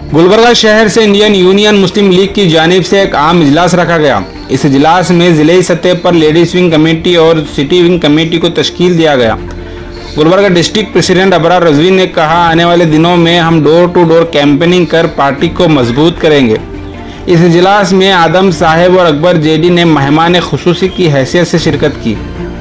गुलबर्गा शहर से Indian union मुस्लिम league की जानिब से एक आम इजलास रखा गया। इस इजलास में ज़िले सतह पर लेडीज़ विंग कमेटी और सिटी विंग कमेटी को तश्कील दिया गया। गुलबर्गा डिस्ट्रिक्ट प्रेसिडेंट अबरार रजवी ने कहा, आने वाले दिनों में हम डोर टू डोर कैंपेनिंग कर पार्टी को मजबूत करेंगे। इस इजलास में आदम साहब और अकबर जेडी ने मेहमान खुसूसी की हैसियत से शिरकत की।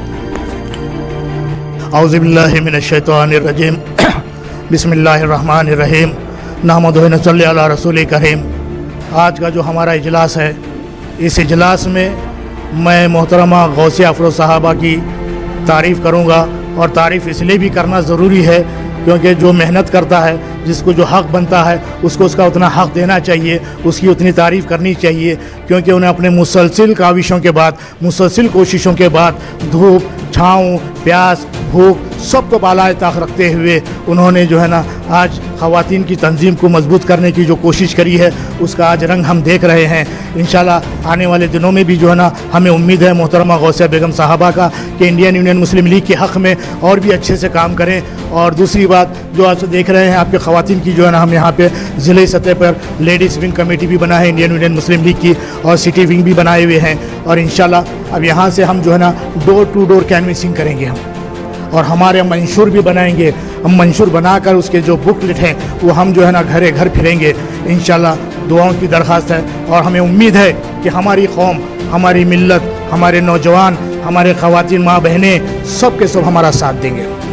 औज़ु बिल्लाहि मिनश शैतानिर रजीम बिस्मिल्लाहिर रहमानिर रहीम नहमदुहु व नसल्ली अला रसूलिल करीम। आज का जो हमारा इजलास है, इस इजलास में मैं मोहतरमा गौसे अफरोज़ साहबा की तारीफ़ करूँगा, और तारीफ़ इसलिए भी करना ज़रूरी है क्योंकि जो मेहनत करता है, जिसको जो हक़ बनता है उसको उसका उतना हक़ देना चाहिए, उसकी उतनी तारीफ़ करनी चाहिए, क्योंकि उन्हें अपने मुसलसिल काविशों के बाद, मुसलसिल कोशिशों के बाद धूप छाँव प्यास भूख सबको बालाए ताक़ रखते हुए उन्होंने जो है ना आज ख़वातीन की तंजीम को मजबूत करने की जो कोशिश करी है, उसका आज रंग हम देख रहे हैं। इंशाल्लाह आने वाले दिनों में भी जो है ना हमें उम्मीद है मोहतरमा गौसिया बेगम साहबा का कि इंडियन यूनियन मुस्लिम लीग के हक़ में और भी अच्छे से काम करें। और दूसरी बात जो आज देख रहे हैं आपके ख़वातीन की जो है ना, हम यहाँ पे ज़िले सतह पर लेडीज़ विंग कमेटी भी बना है इंडियन यूनियन मुस्लिम लीग की, और सिटी विंग भी बनाए हुए हैं। और इंशाल्लाह अब यहाँ से हम जो है ना डोर टू डोर कैनवेसिंग करेंगे हम, और हमारे मंशूर भी बनाएंगे। हम मंशूर बनाकर उसके जो बुकलेट हैं वो हम जो है ना घरे घर फिरेंगे। इंशाल्लाह दुआओं की दरख्वास्त है, और हमें उम्मीद है कि हमारी कौम, हमारी मिल्लत, हमारे नौजवान, हमारे ख़वातीन माँ बहनें सब के सब हमारा साथ देंगे।